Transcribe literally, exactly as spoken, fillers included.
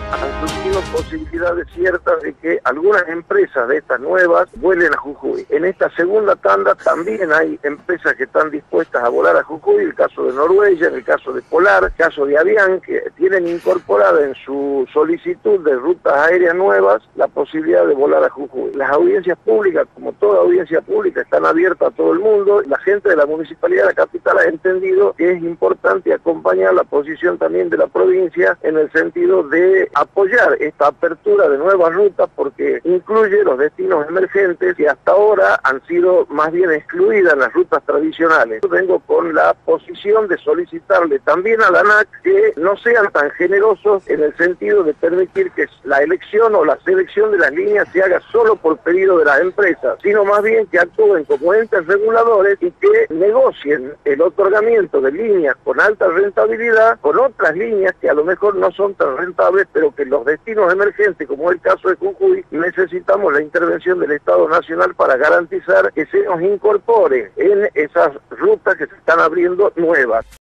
han surgido posibilidades ciertas de que algunas empresas de estas nuevas vuelen a Jujuy. En esta segunda tanda también hay empresas que están dispuestas a volar a Jujuy, el caso de Norwegian, el caso de Polar, el caso de Avian, que tienen incorporada en su solicitud de rutas aéreas nuevas la posibilidad de volar a Jujuy. Las audiencias públicas, como toda audiencia pública, están abiertas a todo el mundo. La gente de la Municipalidad de la Capital ha entendido que es importante acompañar la posición también de la provincia en el sentido de apoyar esta apertura de nuevas rutas, porque incluye los destinos emergentes que hasta ahora han sido más bien excluidas en las rutas tradicionales. Yo vengo con la posición de solicitarle también a la ANAC que no sean tan generosos en el sentido de permitir que la elección o la selección de las líneas se haga solo por pedido de las empresas, sino más bien que actúen como entes reguladores y que negocien el otorgamiento de líneas con alta rentabilidad con otras líneas que a lo mejor no son tan rentables, pero que los destinos emergentes, como el caso de Jujuy, necesitamos la intervención del Estado Nacional para garantizar que se nos incorpore en esas rutas que se están abriendo nuevas.